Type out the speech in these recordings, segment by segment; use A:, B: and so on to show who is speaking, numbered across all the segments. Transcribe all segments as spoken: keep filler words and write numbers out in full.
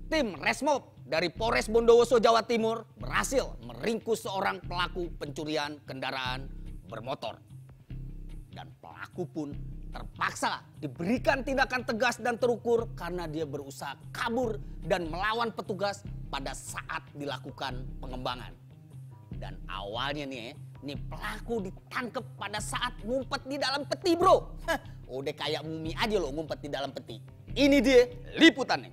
A: Tim Resmob dari Polres Bondowoso, Jawa Timur berhasil meringkus seorang pelaku pencurian kendaraan bermotor. Dan pelaku pun terpaksa diberikan tindakan tegas dan terukur karena dia berusaha kabur dan melawan petugas pada saat dilakukan pengembangan. Dan awalnya nih, nih pelaku ditangkap pada saat ngumpet di dalam peti, bro. Hah, udah kayak mumi aja loh ngumpet di dalam peti. Ini dia liputannya.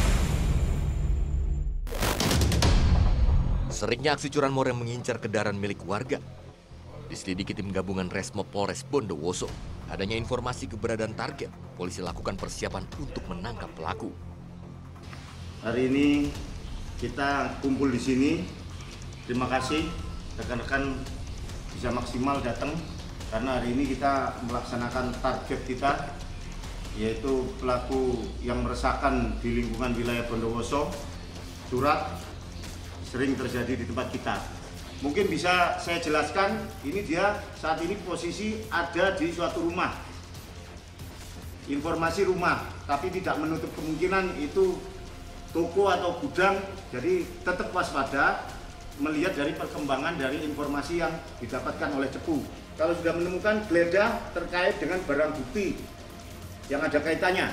B: Seringnya aksi curanmor yang mengincar kendaraan milik warga. Diselidiki tim gabungan Resmob Polres Bondowoso, adanya informasi keberadaan target, polisi lakukan persiapan untuk menangkap pelaku.
C: Hari ini kita kumpul di sini. Terima kasih rekan-rekan bisa maksimal datang karena hari ini kita melaksanakan target kita, yaitu pelaku yang meresahkan di lingkungan wilayah Bondowoso. Surat sering terjadi di tempat kita. Mungkin bisa saya jelaskan, ini dia saat ini posisi ada di suatu rumah. Informasi rumah, tapi tidak menutup kemungkinan itu toko atau gudang, jadi tetap waspada melihat dari perkembangan dari informasi yang didapatkan oleh Cepu. Kalau sudah menemukan geledah terkait dengan barang bukti yang ada kaitannya,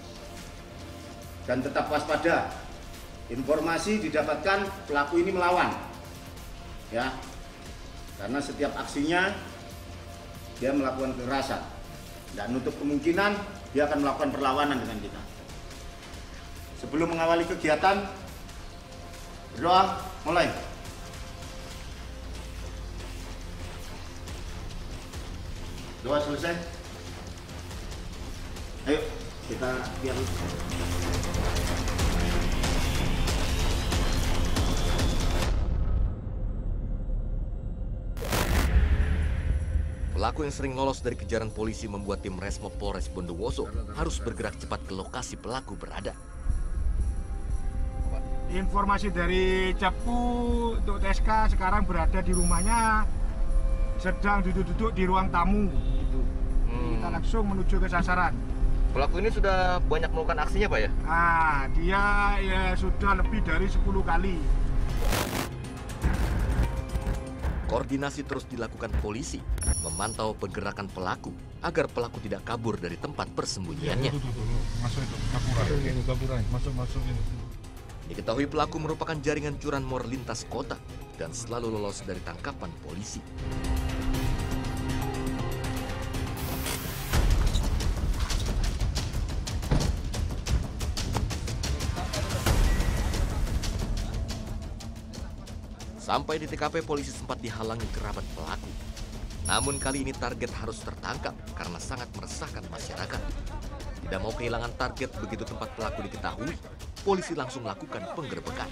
C: dan tetap waspada. Informasi didapatkan pelaku ini melawan, ya, karena setiap aksinya dia melakukan kekerasan. Dan menutup kemungkinan dia akan melakukan perlawanan dengan kita. Sebelum mengawali kegiatan, berdoa, mulai. Doa selesai. Ayo kita biar.
B: Pelaku yang sering lolos dari kejaran polisi membuat tim Resmob Polres Bondowoso harus bergerak cepat ke lokasi pelaku berada.
D: Informasi dari Cepu untuk T S K sekarang berada di rumahnya, sedang duduk-duduk di ruang tamu. Hmm. Kita langsung menuju ke sasaran.
B: Pelaku ini sudah banyak melakukan aksinya, Pak ya?
D: Nah, dia ya sudah lebih dari sepuluh kali.
B: Koordinasi terus dilakukan polisi, memantau pergerakan pelaku agar pelaku tidak kabur dari tempat persembunyiannya.
D: Masuk itu, kaburan. Kaburan, masuk masuk ini.
B: Diketahui pelaku merupakan jaringan curanmor lintas kota dan selalu lolos dari tangkapan polisi. Sampai di T K P, polisi sempat dihalangi kerabat pelaku. Namun kali ini target harus tertangkap karena sangat meresahkan masyarakat. Tidak mau kehilangan target begitu tempat pelaku diketahui, polisi langsung melakukan penggerbekan.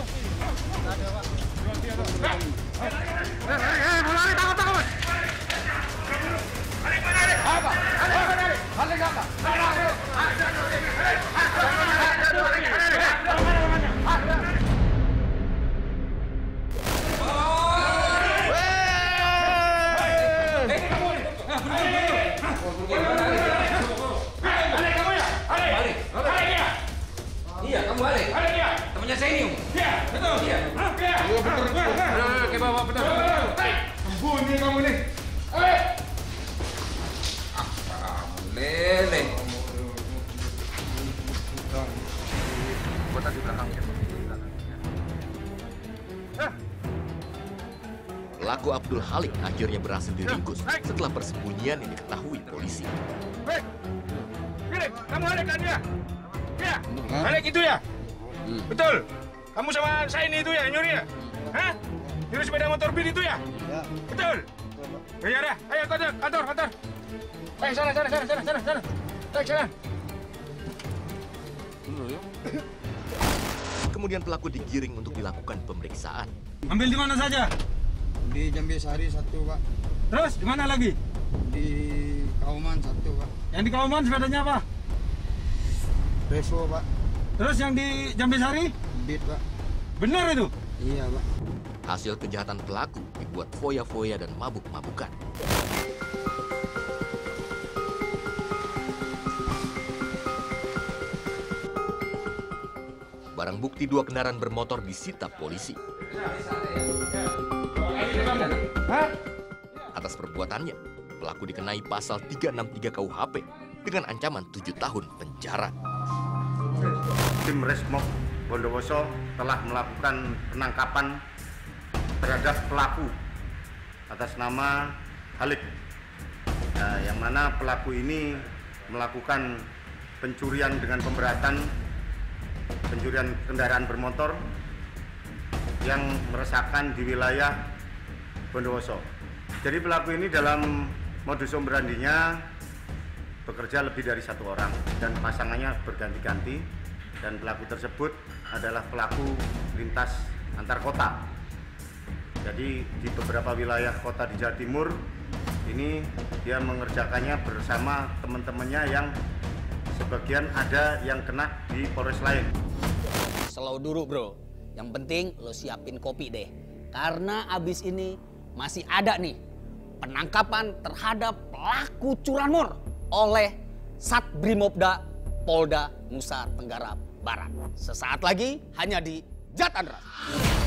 E: Temennya saya ini, iya, betul. Iya, iya, betul. Betul, ke bawah, betul.
D: Sembunyi kamu nih.
E: Eh, ah, kamu lele. Buat di belakangnya.
B: Pelaku Abdul Halik akhirnya berhasil diringkus setelah persembunyian yang diketahui polisi.
D: Hei, Gini, kamu Halik kan dia? Iya, Halik itu ya? Hmm. Betul. Kamu sama saya ini itu ya, nyuri ya? Hah? Nyuri sepeda motor bin itu ya? Ya. Betul. Ya, ya, dah. Ayo kantor, kantor, kantor. Ayo sana, sana, sana, sana, sana, sana. Ayo sana.
B: Kemudian pelaku digiring untuk dilakukan pemeriksaan.
D: Ambil di mana saja?
F: Di Jambi Sari satu, Pak.
D: Terus di mana lagi?
F: Di Kauman satu, Pak.
D: Yang di Kauman sepedanya apa?
F: Revo, Pak.
D: Terus yang di Jambi Sari?
F: Beat, Pak.
D: Benar itu?
F: Iya, Pak.
B: Hasil kejahatan pelaku dibuat foya-foya dan mabuk-mabukan. Barang bukti dua kendaraan bermotor disita polisi. Atas perbuatannya, pelaku dikenai pasal tiga enam tiga K U H P dengan ancaman tujuh tahun penjara.
C: Tim Resmob Bondowoso telah melakukan penangkapan terhadap pelaku atas nama Halik. Nah, yang mana pelaku ini melakukan pencurian dengan pemberatan, pencurian kendaraan bermotor yang meresahkan di wilayah Bondowoso. Jadi pelaku ini dalam modus operandinya bekerja lebih dari satu orang dan pasangannya berganti-ganti, dan pelaku tersebut adalah pelaku lintas antar kota. Jadi di beberapa wilayah kota di Jawa Timur ini dia mengerjakannya bersama teman-temannya yang sebagian ada yang kena di Polres lain.
A: Slow dulu bro, yang penting lo siapin kopi deh. Karena abis ini masih ada nih penangkapan terhadap pelaku curanmor oleh Satbrimobda Polda Nusa Tenggara Barat. Sesaat lagi hanya di Jatandra.